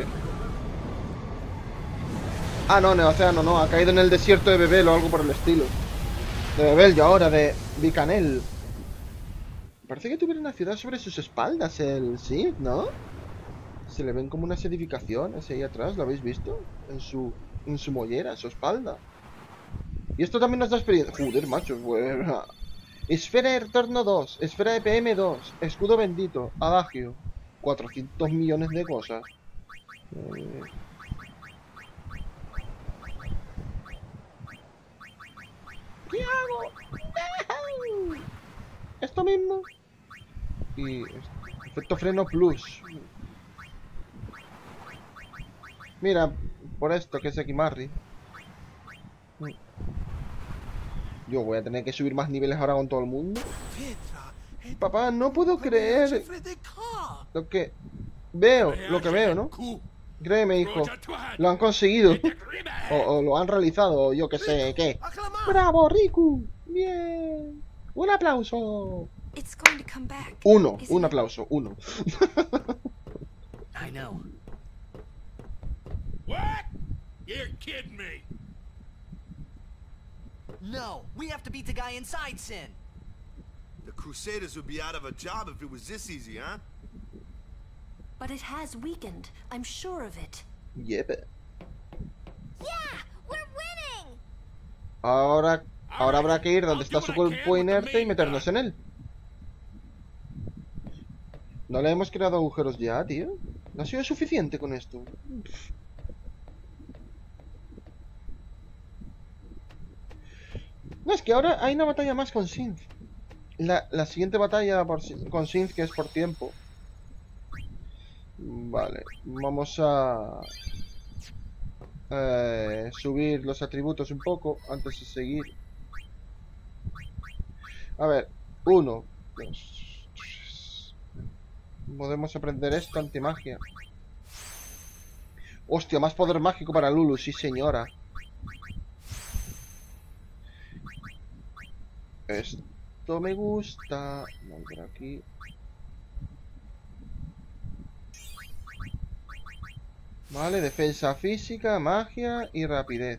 Ah, no, en el océano no. Ha caído en el desierto de Bebel o algo por el estilo. De Bebel y ahora de Bicanel. Parece que tuviera una ciudad sobre sus espaldas el Sith, ¿no? Se le ven como unas edificaciones ahí atrás. ¿Lo habéis visto? En su, en su mollera, en su espalda. Y esto también nos da experiencia. Joder, macho, bueno. Esfera de retorno dos, esfera de P M dos, escudo bendito, adagio, cuatrocientos millones de cosas. Eh... ¿Qué hago? Esto mismo. Y efecto freno plus. Mira, por esto que es Ekimarri. Yo voy a tener que subir más niveles ahora con todo el mundo. Papá, no puedo creer lo que veo, lo que veo, ¿no? Créeme, hijo, lo han conseguido. O, o lo han realizado, o yo que sé, ¿qué? ¡Bravo, Riku! ¡Bien! ¡Un aplauso! Uno, un aplauso, uno. I know. What? You're kidding me. No, we have to beat the guy inside Sin. The Crusaders would be out of a job if it was this easy, huh? But it has weakened. I'm sure of it. Yep. Yeah, we're winning. Ahora, ahora habrá que ir donde está su cuerpo inerte y meternos en él. ¿No le hemos creado agujeros ya, tío? ¿No ha sido suficiente con esto? Pff. No, es que ahora hay una batalla más con Synth. La, la siguiente batalla por, con Synth, que es por tiempo. Vale, vamos a eh, subir los atributos un poco antes de seguir. A ver, uno, dos, tres. Podemos aprender esto, antimagia. Hostia, más poder mágico para Lulu, sí señora. Esto me gusta. Vamos por aquí. Vale, defensa física, magia y rapidez.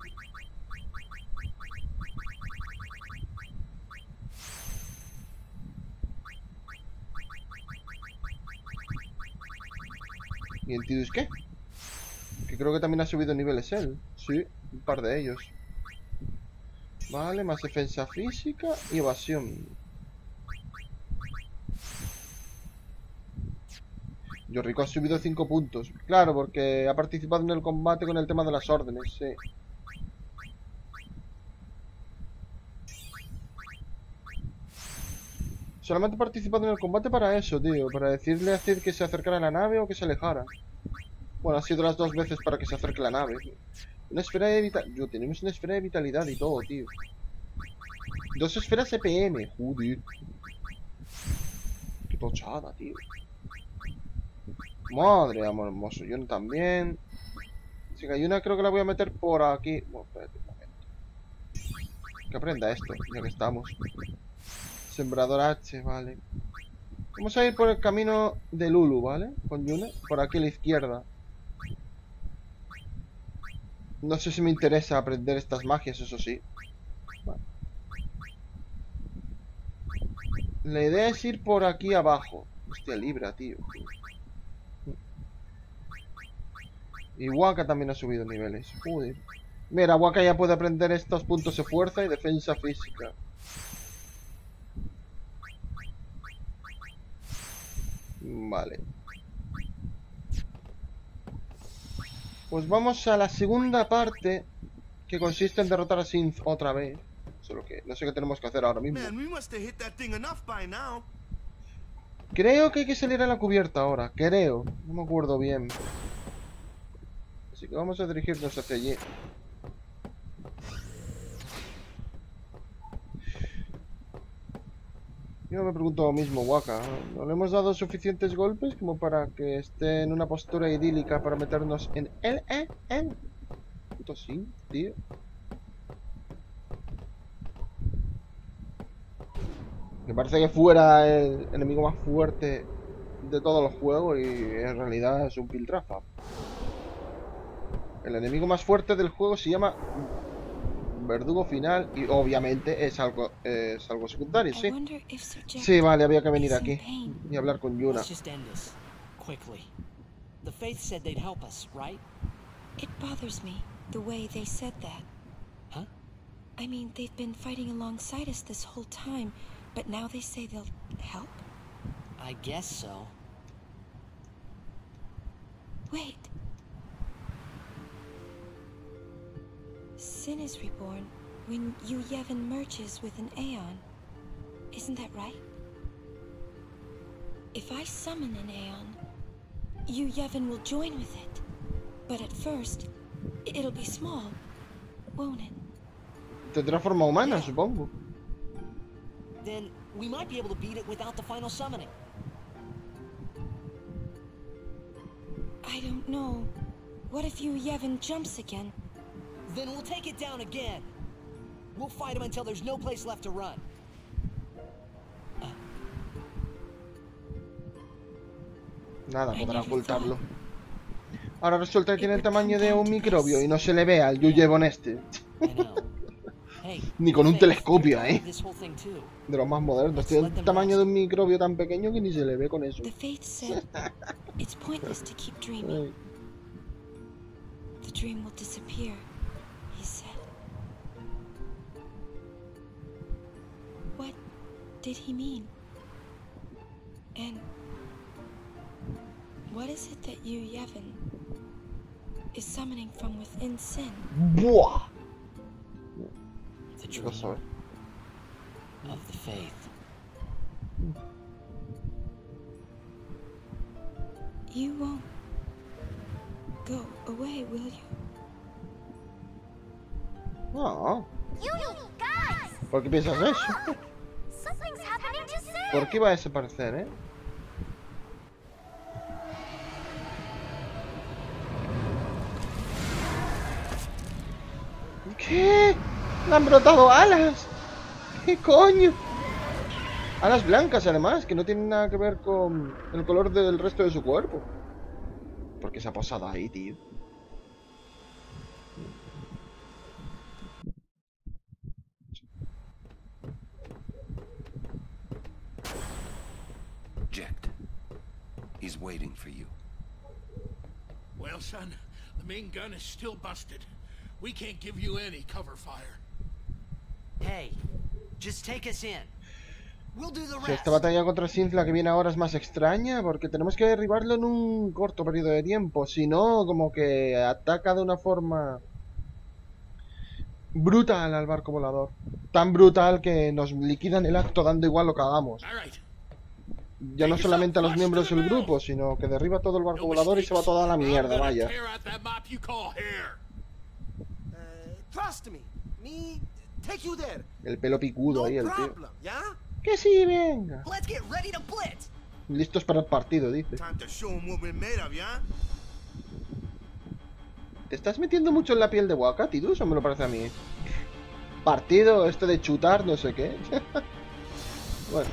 ¿Y el Tidus qué? Que creo que también ha subido niveles él. Sí, un par de ellos. Vale, más defensa física y evasión. Yorrico ha subido cinco puntos. Claro, porque ha participado en el combate con el tema de las órdenes, sí. Solamente ha participado en el combate para eso, tío. Para decirle a Cid que se acercara a la nave o que se alejara. Bueno, ha sido las dos veces para que se acerque la nave. Una esfera de vitalidad. Yo, tenemos una esfera de vitalidad y todo, tío. Dos esferas E P M. Joder. Qué tochada, tío. Madre, amor hermoso. Yo también. Si hay una, creo que la voy a meter por aquí. Bueno, espérate un momento. Que aprenda esto, ya que estamos. Sembrador H, vale. Vamos a ir por el camino de Lulu, ¿vale? Con Yuna. Por aquí a la izquierda. No sé si me interesa aprender estas magias, eso sí. Vale. La idea es ir por aquí abajo. Hostia, Libra, tío. Y Waka también ha subido niveles. Joder. Mira, Waka ya puede aprender estos puntos de fuerza y defensa física. Vale. Pues vamos a la segunda parte, que consiste en derrotar a Synth otra vez. Solo que no sé qué tenemos que hacer ahora mismo. Man, we must have hit that thing enough by now. Creo que hay que salir a la cubierta ahora. Creo. No me acuerdo bien. Así que vamos a dirigirnos hacia allí. Yo me pregunto lo mismo, Waka. ¿No le hemos dado suficientes golpes como para que esté en una postura idílica para meternos en el eh, el? Puto sí, tío. Me parece que fuera el enemigo más fuerte de todos los juegos y en realidad es un piltrafa. El enemigo más fuerte del juego se llama Verdugo Final y obviamente es algo es algo secundario, sí. Sí, vale, había que venir aquí y hablar con Yuna. Let's just end this quickly. The Faith said they'd help us, right? It bothers me the way they said that. Huh? I mean, they've been fighting alongside us this whole time, but now they say they'll help? I guess so. Wait. Sin is reborn when Yu Yevon merges with an Aeon. Isn't that right? If I summon an Aeon, Yu Yevon will join with it. But at first, it'll be small, won't it? Tendrá forma humana, supongo. Then we might be able to beat it without the final summoning. I don't know. What if Yu Yevon jumps again? Then we'll take it down again. We'll fight him until there's no place left to run. Nada, podrá ocultarlo. Ahora resulta que tiene el tamaño de un microbio y no se le ve al Yu Yevon este. Ni con un telescopio, eh. De los más modernos. Tiene el tamaño de un microbio tan pequeño que ni se le ve con eso. The Faith said it's pointless to keep dreaming. The the dream will disappear, he said. What did he mean? And what is it that you, Yevon, is summoning from within Sin? Buah. The ¿Qué dream pasó, eh? of the faith. You won't go away, will you? No. You guys! ¿Por qué piensas eso? Something's happening to Sin! ¿Por qué va a desaparecer, eh? ¿Qué? ¡Le han brotado alas! ¿Qué coño? Alas blancas, además, que no tienen nada que ver con el color del resto de su cuerpo. ¿Por qué se ha posado ahí, tío? Jecht. He's waiting for you. Well, son, the main gun is still busted. We can't give you any cover fire. Hey, just take us in. We'll do the Si rest. esta batalla contra Synth, la que viene ahora, es más extraña, porque tenemos que derribarlo en un corto periodo de tiempo. Si no, como que ataca de una forma brutal al barco volador. Tan brutal que nos liquida en el acto, dando igual lo que hagamos. All right. Ya no solamente a los miembros del grupo, sino que derriba todo el barco volador y se va toda la mierda, vaya. Tear out that mop you call hair. Uh, trust me. Me take you there. El pelo picudo No ahí, el tío. problem, yeah? Que sí, venga. Let's get ready to blitz. Listos para el partido, dice. Time to show 'em what we're made of, yeah? ¿Te estás metiendo mucho en la piel de Waka, tío? Eso me lo parece a mí. Partido, este de chutar, no sé qué. Bueno.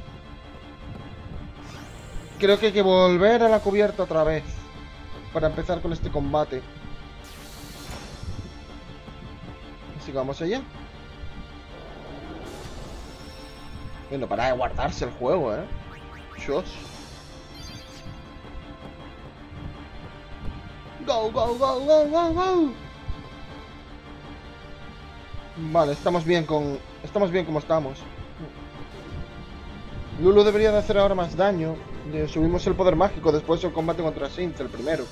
Creo que hay que volver a la cubierta otra vez. Para empezar con este combate. Así que vamos allá. Bueno, para de guardarse el juego, eh. Chos. Go, go, go, go, go, go. Vale, estamos bien con... Estamos bien como estamos. Lulu debería de hacer ahora más daño. Le subimos el poder mágico después del combate contra Synth, el primero.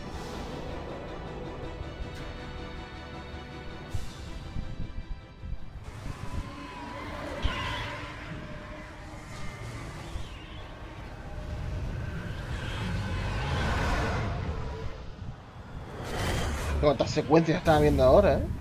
¿Cuántas secuencias estaba viendo ahora, eh?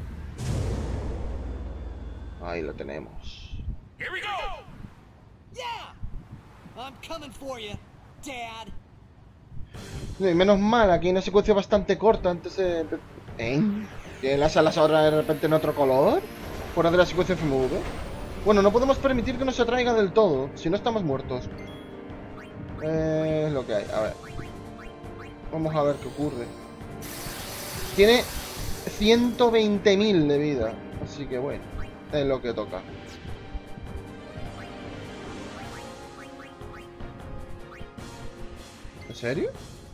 Ahí lo tenemos. Here we go. Yeah! I'm coming for you, Dad. Y menos mal, aquí hay una secuencia bastante corta antes de... ¿Eh? ¿Tienen las alas ahora de repente en otro color? Fuera de la secuencia F M V. Bueno, no podemos permitir que nos atraiga del todo, si no estamos muertos. Eh, es lo que hay, a ver. Vamos a ver qué ocurre. Tiene ciento veinte mil de vida, así que bueno, es lo que toca. ¿En serio?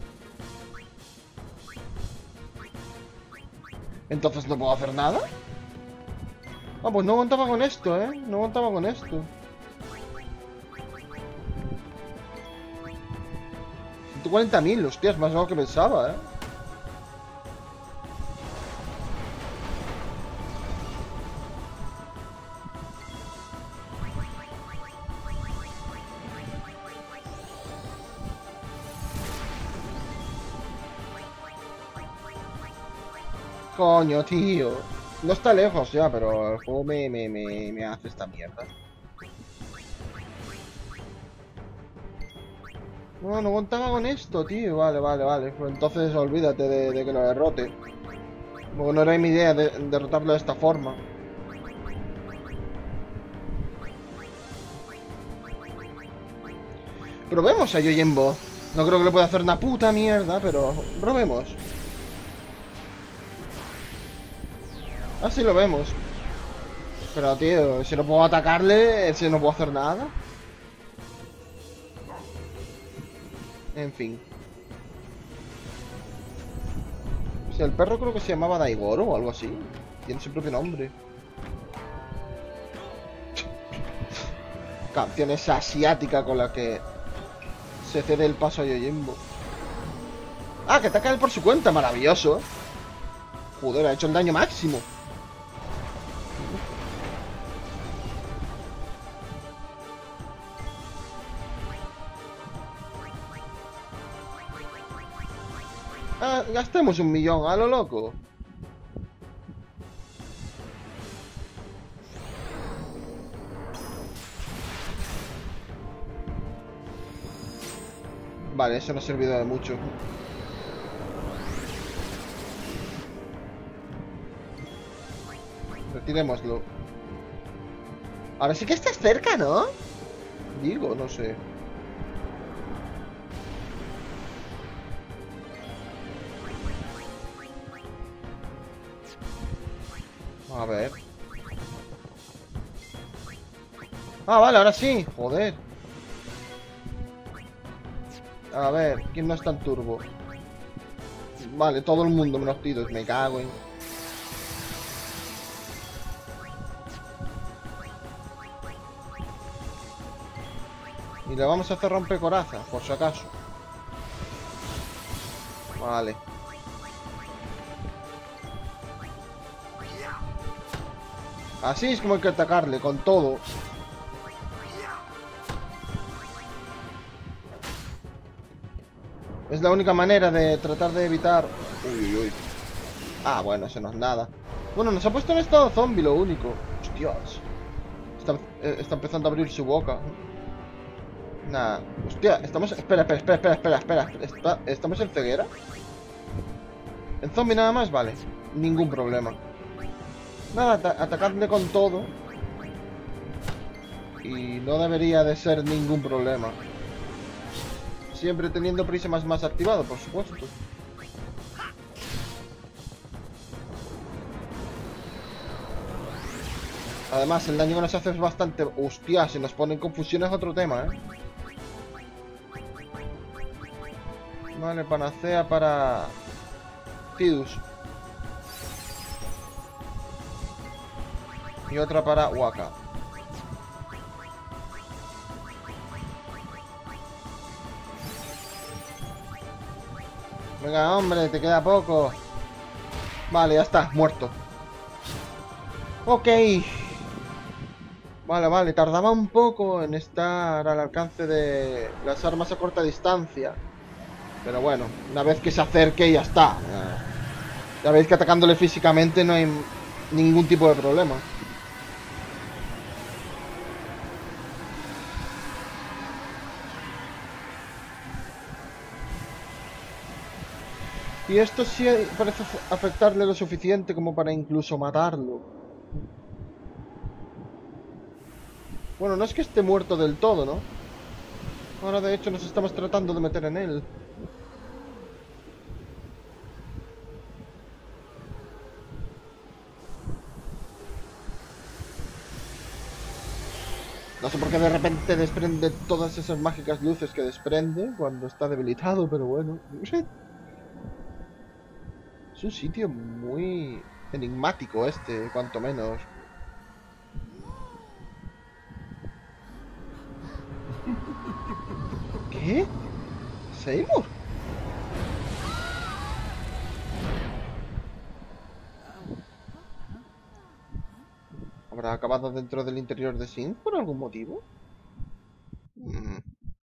¿Entonces no puedo hacer nada? Ah, pues no aguantaba con esto, ¿eh? No aguantaba con esto. ciento cuarenta mil, hostias, más de lo que pensaba, ¿eh? Coño, tío. No está lejos ya, pero el juego me, me, me, me hace esta mierda. No, no contaba con esto, tío. Vale, vale, vale. Pues entonces olvídate de, de que lo derrote. Porque no era mi idea de, derrotarlo de esta forma. Probemos a Yojimbo. No creo que le pueda hacer una puta mierda, pero probemos. Así lo vemos. Pero tío, si no puedo atacarle, si no puedo hacer nada. En fin. O sea, el perro creo que se llamaba Daigoro o algo así. Tiene su propio nombre. Canción esa asiática con la que se cede el paso a Yojimbo. Ah, que ataca él por su cuenta, maravilloso. Joder, ha hecho el daño máximo. Ah, gastemos un millón, a lo loco. Vale, eso no ha servido de mucho. Retirémoslo. Ahora sí que estás cerca, ¿no? Digo, no sé. A ver. Ah, vale, ahora sí. Joder. A ver, ¿quién no está en turbo? Vale, todo el mundo menos Tidus, me cago en... Y le vamos a hacer rompecoraza, por si acaso. Vale. Así es como hay que atacarle, con todo. Es la única manera de tratar de evitar... Uy, uy, uy. Ah, bueno, eso no es nada. Bueno, nos ha puesto en estado zombie, lo único. Hostias. Está, eh, está empezando a abrir su boca. Nah. Hostia, estamos... Espera, espera, espera, espera, espera, espera. Está... ¿Estamos en ceguera? ¿En zombie nada más? Vale. Ningún problema. Nada, at atacadle con todo. Y no debería de ser ningún problema. Siempre teniendo Prismas más activado, por supuesto. Además, el daño que nos hace es bastante... Hostia, si nos pone en confusión es otro tema, ¿eh? Vale, panacea para... Tidus. Y otra para Waka. Venga, hombre, te queda poco. Vale, ya está, muerto. Ok. Vale, vale, tardaba un poco en estar al alcance de las armas a corta distancia. Pero bueno, una vez que se acerque ya está. Ya veis que atacándole físicamente no hay ningún tipo de problema. Y esto sí parece afectarle lo suficiente como para incluso matarlo. Bueno, no es que esté muerto del todo, ¿no? Ahora de hecho nos estamos tratando de meter en él. No sé por qué de repente desprende todas esas mágicas luces que desprende cuando está debilitado, pero bueno. Es un sitio muy enigmático este, cuanto menos. ¿Qué? ¿Seymour? ¿Habrá acabado dentro del interior de Synth por algún motivo? Mm.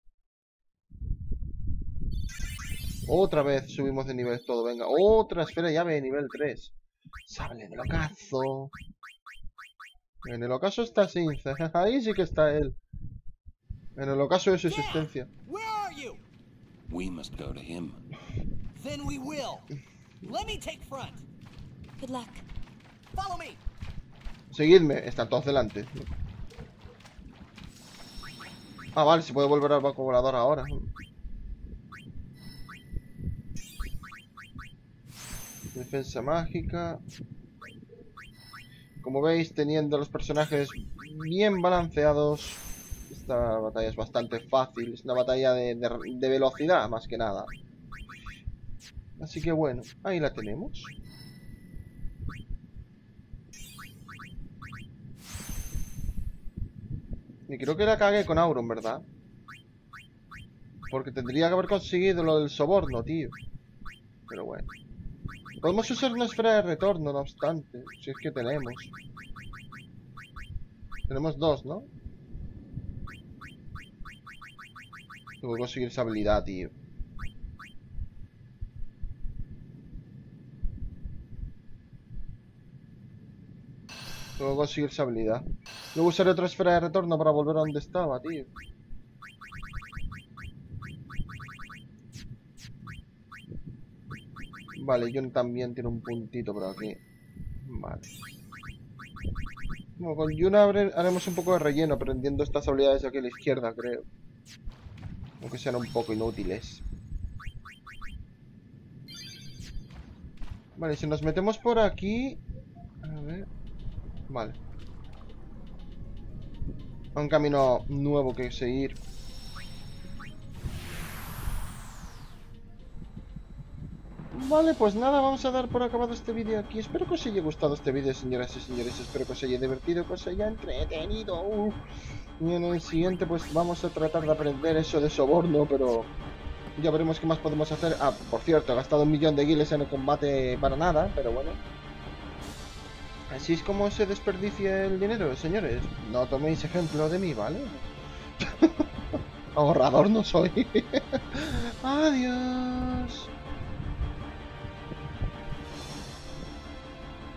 Otra vez subimos de nivel todo, venga. Otra esfera llave de nivel tres. Sable del ocaso. En el ocaso está Synth. Ahí sí que está él. En el ocaso de su existencia. Where are you? We must go to him. Then we will. Let me take front. Good luck. Follow me. Seguidme, están todos delante. Ah, vale, se puede volver al barco volador ahora. Defensa mágica. Como veis, teniendo los personajes bien balanceados, esta batalla es bastante fácil. Es una batalla de, de, de velocidad, más que nada. Así que bueno, ahí la tenemos. Y creo que la cagué con Auron, ¿verdad? Porque tendría que haber conseguido lo del soborno, tío. Pero bueno. Podemos usar una esfera de retorno, no obstante. Si es que tenemos. Tenemos dos, ¿no? Tengo que conseguir esa habilidad, tío. Tengo que conseguir esa habilidad. Luego usaré otra esfera de retorno para volver a donde estaba, tío. Vale, John también tiene un puntito por aquí. Vale. Bueno, con Yuna haremos un poco de relleno, aprendiendo estas habilidades de aquí a la izquierda, creo. Aunque sean un poco inútiles. Vale, si nos metemos por aquí... A ver... Vale. Un camino nuevo que seguir. Vale, pues nada, vamos a dar por acabado este vídeo aquí. Espero que os haya gustado este vídeo, señoras y señores. Espero que os haya divertido, que os haya entretenido. Uh. Y en el siguiente pues vamos a tratar de aprender eso de soborno, pero ya veremos qué más podemos hacer. Ah, por cierto, he gastado un millón de guiles en el combate para nada, pero bueno. Así es como se desperdicia el dinero, señores. No toméis ejemplo de mí, ¿vale? Ahorrador no soy. Adiós.